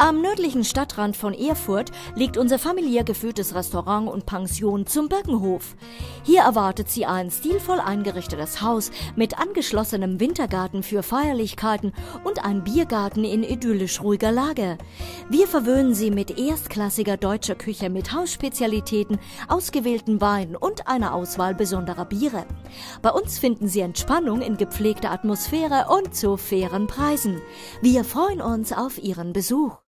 Am nördlichen Stadtrand von Erfurt liegt unser familiär geführtes Restaurant und Pension zum Birkenhof. Hier erwartet Sie ein stilvoll eingerichtetes Haus mit angeschlossenem Wintergarten für Feierlichkeiten und ein Biergarten in idyllisch ruhiger Lage. Wir verwöhnen Sie mit erstklassiger deutscher Küche mit Hausspezialitäten, ausgewählten Weinen und einer Auswahl besonderer Biere. Bei uns finden Sie Entspannung in gepflegter Atmosphäre und zu fairen Preisen. Wir freuen uns auf Ihren Besuch.